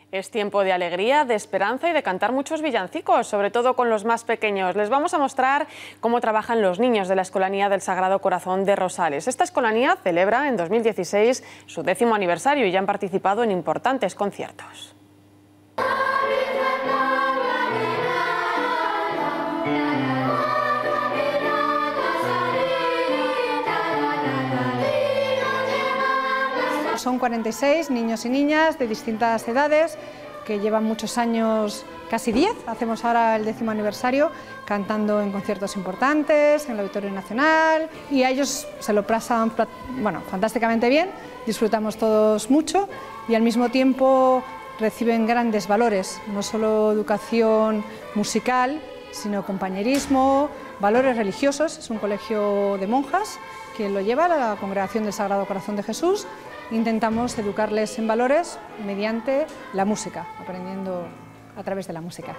Es tiempo de alegría, de esperanza y de cantar muchos villancicos, sobre todo con los más pequeños. Les vamos a mostrar cómo trabajan los niños de la Escolanía del Sagrado Corazón de Rosales. Esta escolanía celebra en 2016 su 10º aniversario y ya han participado en importantes conciertos. Son 46 niños y niñas de distintas edades que llevan muchos años, casi 10, hacemos ahora el 10º aniversario, cantando en conciertos importantes, en el Auditorio Nacional, y a ellos se lo pasan fantásticamente bien, disfrutamos todos mucho y al mismo tiempo reciben grandes valores, no solo educación musical, sino compañerismo, valores religiosos. Es un colegio de monjas que lo lleva la Congregación del Sagrado Corazón de Jesús. Intentamos educarles en valores mediante la música, aprendiendo a través de la música.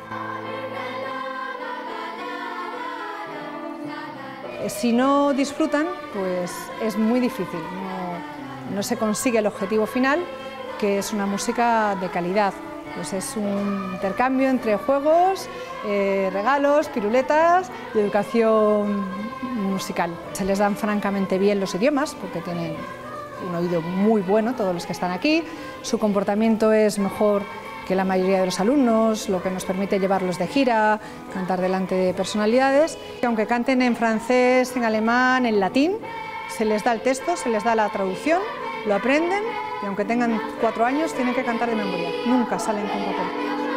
Si no disfrutan, pues es muy difícil, no se consigue el objetivo final, que es una música de calidad. Pues es un intercambio entre juegos, regalos, piruletas y educación musical. Se les dan francamente bien los idiomas porque tienen un oído muy bueno todos los que están aquí, su comportamiento es mejor que la mayoría de los alumnos, lo que nos permite llevarlos de gira, cantar delante de personalidades. Aunque canten en francés, en alemán, en latín, se les da el texto, se les da la traducción, lo aprenden y aunque tengan 4 años tienen que cantar de memoria, nunca salen con papel.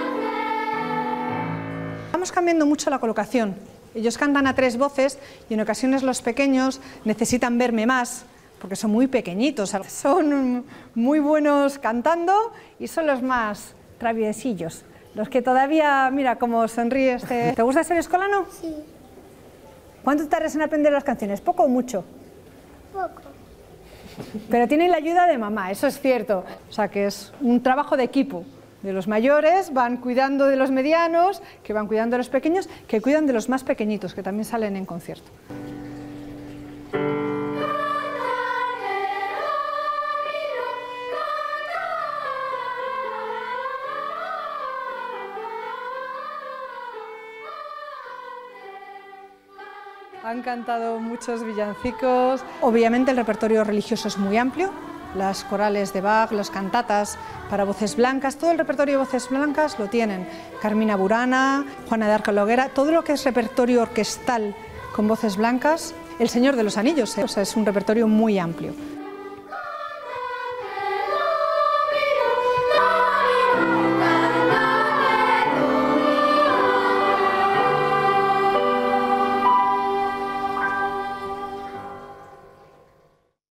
Estamos cambiando mucho la colocación, ellos cantan a 3 voces y en ocasiones los pequeños necesitan verme más, porque son muy pequeñitos, son muy buenos cantando y son los más traviesillos, los que todavía, mira cómo sonríe este. ¿Te gusta ser escolano? Sí. ¿Cuánto tardas en aprender las canciones? ¿Poco o mucho? Poco. Pero tienen la ayuda de mamá, eso es cierto, o sea que es un trabajo de equipo. De los mayores van cuidando de los medianos, que van cuidando de los pequeños, que cuidan de los más pequeñitos, que también salen en concierto. Han cantado muchos villancicos. Obviamente el repertorio religioso es muy amplio, las corales de Bach, las cantatas para voces blancas, todo el repertorio de voces blancas lo tienen. Carmina Burana, Juana de Arco Loguera, todo lo que es repertorio orquestal con voces blancas. El Señor de los Anillos, o sea, es un repertorio muy amplio.